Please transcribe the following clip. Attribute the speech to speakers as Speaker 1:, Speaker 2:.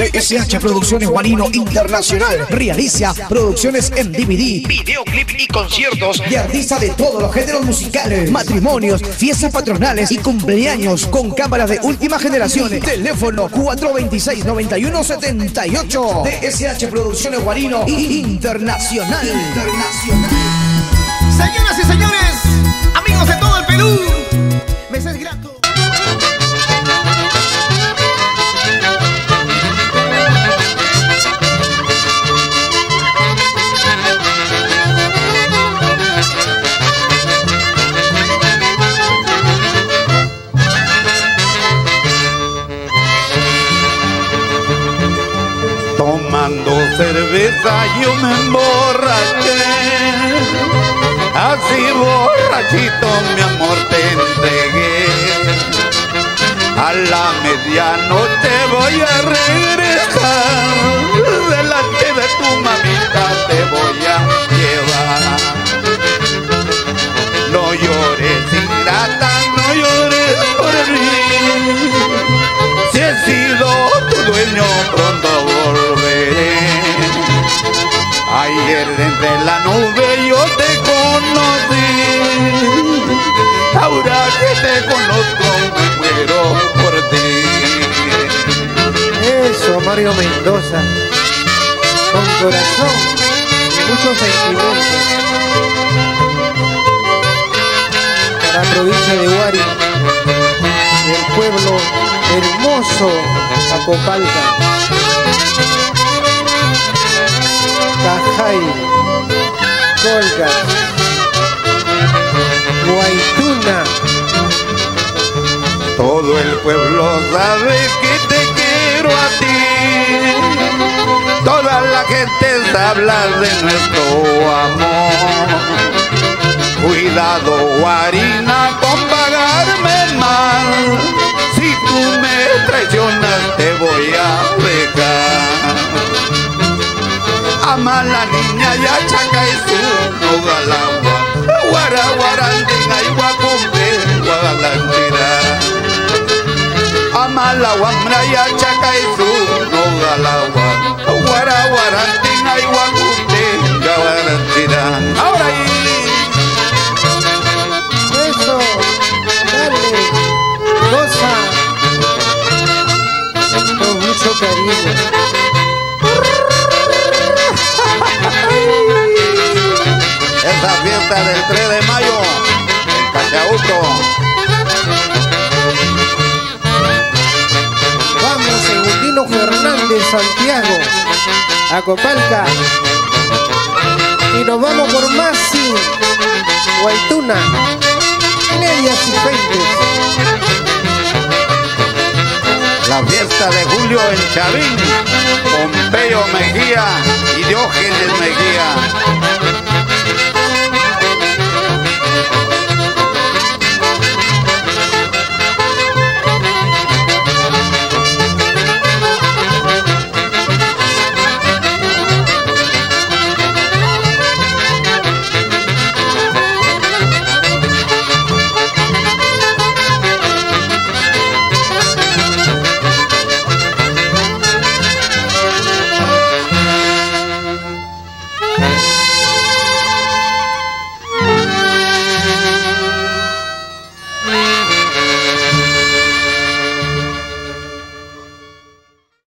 Speaker 1: DSH Producciones Guarino Internacional realiza producciones en DVD, videoclip y conciertos de artistas de todos los géneros musicales, matrimonios, fiestas patronales y cumpleaños con cámaras de última generación. Teléfono 426-9178. DSH Producciones Guarino Internacional.
Speaker 2: Señoras y señores, amigos de todo el Perú, me es grato.
Speaker 3: Tomando cerveza yo me emborraché, así borrachito mi amor te entregué. A la medianoche voy a regresar, delante de tu mamita te voy a llevar. No llores ingrata, no llores por mí, si he sido tu dueño pronto volveré. Ayer entre la nube yo te conocí, ahora que te conozco me muero por ti.
Speaker 4: Eso, Mario Mendoza, con corazón y muchos sentimientos, para la provincia de Huari, del pueblo hermoso Acopalca, Cajay, Colga, Guaituna.
Speaker 3: Todo el pueblo sabe que te quiero a ti, toda la gente habla de nuestro amor. Cuidado, Guarina, con pagarme mal, si tú me traicionas te voy a dejar. Ama la niña ya chaca y su nogalagua, guara guarandina y guacumbe guagalantira. Ama la guambra ya chaca y su nogalagua, guara guarandina y guacumbe guagalantira. Ahora ahí.
Speaker 4: Eso, dale, goza, con mucho cariño.
Speaker 3: Esa fiesta del 3 de mayo en Cachauto.
Speaker 4: Vamos, Segundino Fernández, Santiago, Acopalca. Y nos vamos por Masi, Guaituna, Medias y Fuentes.
Speaker 3: La fiesta de julio en Chavín, Pompeyo Mejía y Diógenes Mejía.